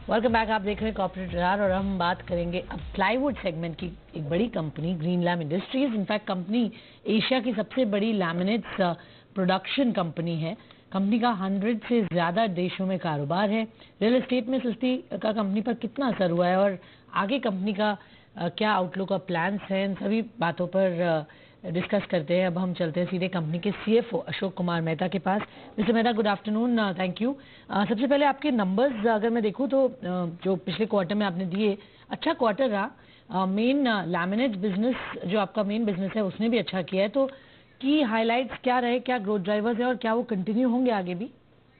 Welcome back. आप देख रहे हैं कॉर्पोरेट रडार और हम बात करेंगे अब प्लाईवुड सेगमेंट की एक बड़ी company Greenlam Industries. In fact company Asia की सबसे बड़ी लैमिनेट्स प्रोडक्शन कंपनी है। कंपनी का 100 से ज़्यादा देशों में कारोबार है। रियल एस्टेट में सस्ती का कंपनी पर कितना असर हुआ है और आगे कंपनी का क्या आउटलुक और प्लान्स हैं, इन सभी बातों पर डिस्कस करते हैं। अब हम चलते हैं सीधे कंपनी के CFO अशोक कुमार मेहता के पास। Mister Mehta, good afternoon, thank you. सबसे पहले आपके नंबर्स अगर मैं देखूं तो जो पिछले क्वार्टर में आपने दिए, अच्छा क्वार्टर रहा। मेन लैमिनेट बिजनेस जो आपका मेन बिजनेस है उसने भी अच्छा किया है। तो की हाइलाइट्स क्या रहे, क्या ग्रोथ ड्राइवर्स है और क्या वो कंटिन्यू होंगे आगे भी?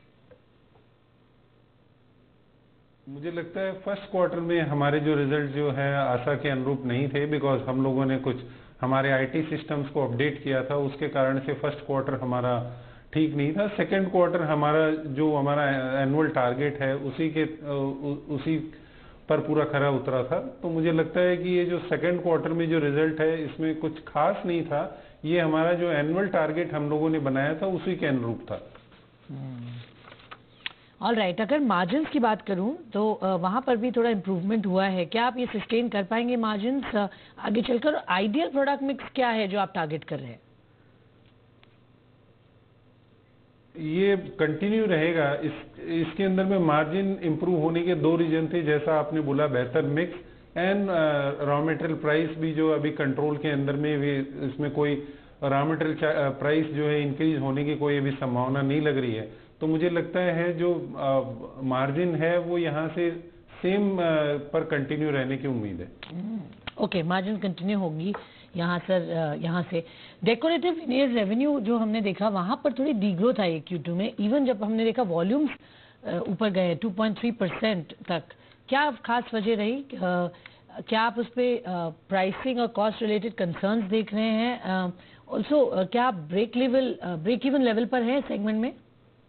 मुझे लगता है फर्स्ट क्वार्टर में हमारे जो रिजल्ट जो है आशा के अनुरूप नहीं थे, बिकॉज हम लोगों ने कुछ हमारे आईटी सिस्टम्स को अपडेट किया था, उसके कारण से फर्स्ट क्वार्टर हमारा ठीक नहीं था। सेकंड क्वार्टर हमारा एनुअल टारगेट है उसी पर पूरा खरा उतरा था। तो मुझे लगता है कि ये जो सेकंड क्वार्टर में जो रिजल्ट है इसमें कुछ खास नहीं था। ये हमारा जो एनुअल टारगेट हम लोगों ने बनाया था उसी के अनुरूप था। ऑल राइट, अगर मार्जिन्स की बात करूं तो वहां पर भी थोड़ा इम्प्रूवमेंट हुआ है। क्या आप ये सस्टेन कर पाएंगे मार्जिन्स आगे चलकर? आइडियल प्रोडक्ट मिक्स क्या है जो आप टारगेट कर रहे हैं? ये कंटिन्यू रहेगा। इसके अंदर में मार्जिन इंप्रूव होने के दो रीजन थे, जैसा आपने बोला, बेहतर mix and raw material price भी जो अभी कंट्रोल के अंदर में भी, इसमें कोई रॉ मटेरियल प्राइस जो है इंक्रीज होने की कोई अभी संभावना नहीं लग रही है। तो मुझे लगता है जो मार्जिन है वो यहाँ से सेम पर कंटिन्यू रहने की उम्मीद है। ओके, मार्जिन कंटिन्यू होगी यहाँ सर। यहाँ से डेकोरेटिव विनियर रेवेन्यू जो हमने देखा वहां पर थोड़ी डीग्रोथ आई Q2 में। इवन जब हमने देखा वॉल्यूम्स ऊपर गए 2.3% तक। क्या खास वजह रही? क्या आप उस पर प्राइसिंग और कॉस्ट रिलेटेड कंसर्न्स देख रहे हैं? ऑल्सो क्या आप ब्रेक इवन लेवल पर है सेगमेंट में?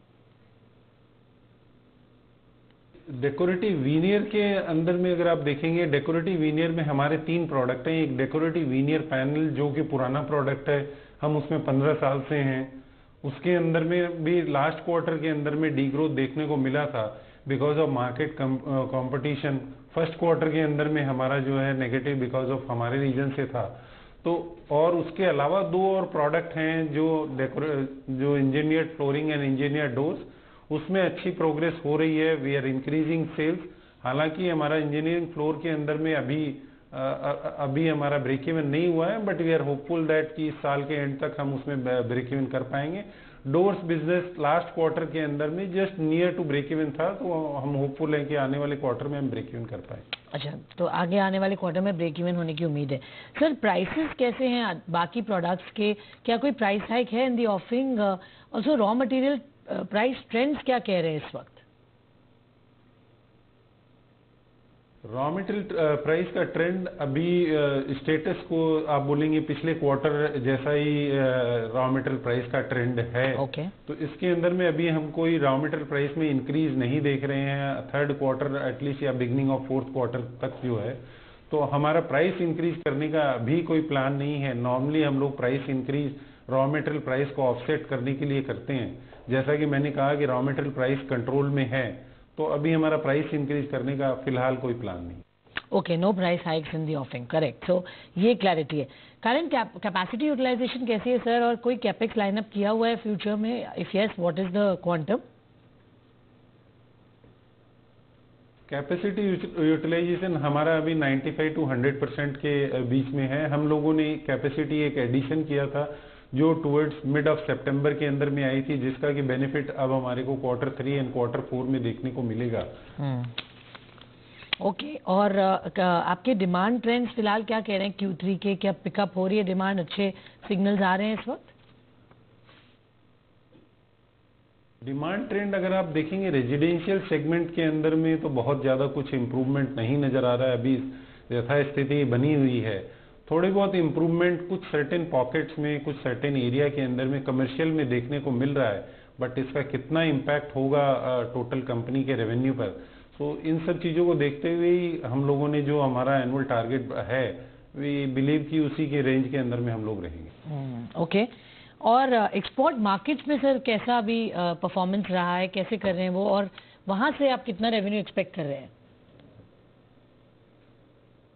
डेकोरेटिव वीनियर के अंदर में अगर आप देखेंगे, डेकोरेटिव वीनियर में हमारे 3 प्रोडक्ट हैं। एक डेकोरेटिव वीनियर पैनल जो कि पुराना प्रोडक्ट है, हम उसमें 15 साल से हैं। उसके अंदर में भी लास्ट क्वार्टर के अंदर में डीग्रोथ देखने को मिला था because of market competition. First quarter के अंदर में हमारा जो है नेगेटिव बिकॉज ऑफ हमारे रीजन से था। तो और उसके अलावा 2 और प्रोडक्ट हैं जो engineered flooring and engineered doors, उसमें अच्छी प्रोग्रेस हो रही है। We are increasing sales. हालांकि हमारा इंजीनियरिंग फ्लोर के अंदर में अभी हमारा ब्रेक इवन नहीं हुआ है, but we are hopeful that कि इस साल के एंड तक हम उसमें ब्रेक इवन कर पाएंगे। डोर्स बिजनेस लास्ट क्वार्टर के अंदर में just near to break even था, तो हम होपफुल हैं कि आने वाले क्वार्टर में हम ब्रेक इवन कर पाए। अच्छा, तो आगे आने वाले क्वार्टर में ब्रेक इवन होने की उम्मीद है। सर, प्राइसेस कैसे हैं बाकी प्रोडक्ट्स के? क्या कोई प्राइस हाइक है in the offering? Also raw material price trends क्या कह रहे हैं इस वक्त? रॉ मटेरियल प्राइस का ट्रेंड अभी स्टेटस को आप बोलेंगे पिछले क्वार्टर जैसा ही रॉ मटेरियल प्राइस का ट्रेंड है। ओके। तो इसके अंदर में अभी हम कोई रॉ मटेरियल प्राइस में इंक्रीज नहीं देख रहे हैं थर्ड क्वार्टर एटलीस्ट या बिगनिंग ऑफ फोर्थ क्वार्टर तक जो है। तो हमारा प्राइस इंक्रीज करने का अभी कोई प्लान नहीं है। नॉर्मली हम लोग price increase raw material price को ऑफसेट करने के लिए करते हैं। जैसा कि मैंने कहा कि रॉ मटेरियल प्राइस कंट्रोल में है, तो अभी हमारा प्राइस इंक्रीज करने का फिलहाल कोई प्लान नहीं। Okay, no price hikes in the offering, correct. So ये क्लैरिटी है। करंट कैपेसिटी यूटिलाइजेशन कैसी है सर, और कोई कैपेक्स लाइनअप किया हुआ है फ्यूचर में? If yes, what is the quantum? Capacity utilisation हमारा अभी 95 to 100% के बीच में है। हम लोगों ने कैपेसिटी एक एडिशन किया था जो टुवर्ड्स मिड ऑफ सितंबर के अंदर में आई थी, जिसका कि बेनिफिट अब हमारे को क्वार्टर 3 एंड क्वार्टर 4 में देखने को मिलेगा। ओके, और आपके डिमांड ट्रेंड्स फिलहाल क्या कह रहे हैं Q3 के? क्या पिकअप हो रही है डिमांड? अच्छे सिग्नल्स आ रहे हैं इस वक्त? डिमांड ट्रेंड अगर आप देखेंगे रेजिडेंशियल सेगमेंट के अंदर में तो बहुत ज़्यादा कुछ इम्प्रूवमेंट नहीं नज़र आ रहा है। अभी यथास्थिति बनी हुई है। थोड़ी बहुत इम्प्रूवमेंट कुछ सर्टेन पॉकेट्स में, कुछ सर्टेन एरिया के अंदर में कमर्शियल में देखने को मिल रहा है, बट इसका कितना इम्पैक्ट होगा टोटल कंपनी के रेवेन्यू पर, तो इन सब चीज़ों को देखते हुए ही हम लोगों ने जो हमारा एनुअल टारगेट है वी बिलीव कि उसी के रेंज के अंदर में हम लोग रहेंगे। ओके। और एक्सपोर्ट मार्केट्स में सर कैसा अभी परफॉर्मेंस रहा है, कैसे कर रहे हैं वो, और वहां से आप कितना रेवेन्यू एक्सपेक्ट कर रहे हैं?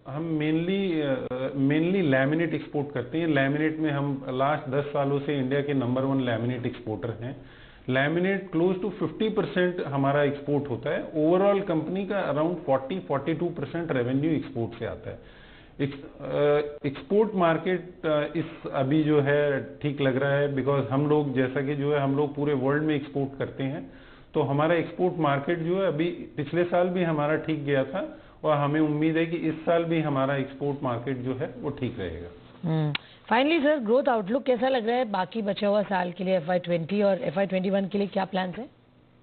हम मेनली लैमिनेट एक्सपोर्ट करते हैं। लैमिनेट में हम लास्ट 10 सालों से इंडिया के नंबर 1 लैमिनेट एक्सपोर्टर हैं। लैमिनेट क्लोज टू 50% हमारा एक्सपोर्ट होता है। ओवरऑल कंपनी का अराउंड 40-42% रेवेन्यू एक्सपोर्ट से आता है। एक्सपोर्ट मार्केट इस अभी जो है ठीक लग रहा है, बिकॉज हम लोग जैसा कि जो है हम लोग पूरे वर्ल्ड में एक्सपोर्ट करते हैं, तो हमारा एक्सपोर्ट मार्केट जो है अभी पिछले साल भी हमारा ठीक गया था और हमें उम्मीद है कि इस साल भी हमारा एक्सपोर्ट मार्केट जो है वो ठीक रहेगा। फाइनली सर, ग्रोथ आउटलुक कैसा लग रहा है बाकी बचा हुआ साल के लिए, FY20 और FY21 के लिए क्या प्लान्स है?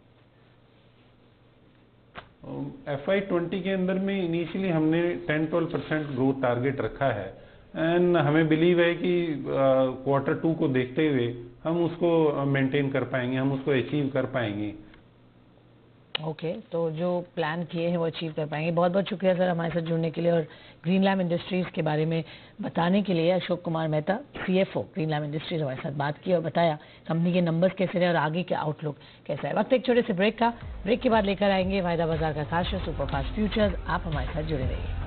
FY20 के अंदर में इनिशियली हमने 10-12% ग्रोथ टारगेट रखा है एंड हमें बिलीव है कि Q2 को देखते हुए हम उसको मेंटेन कर पाएंगे, हम उसको अचीव कर पाएंगे। ओके, तो जो प्लान किए हैं वो अचीव कर पाएंगे। बहुत बहुत शुक्रिया सर हमारे साथ जुड़ने के लिए और ग्रीनलैम इंडस्ट्रीज के बारे में बताने के लिए। Ashok Kumar Mehta, CFO Greenlam Industries, हमारे साथ बात की और बताया कंपनी के नंबर्स कैसे रहे और आगे के आउटलुक कैसा है। वक्त एक छोटे से ब्रेक का, ब्रेक के बाद लेकर आएंगे वायदा बाजार का खास शो सुपरफास्ट फ्यूचर्स। आप हमारे साथ जुड़े रहिए।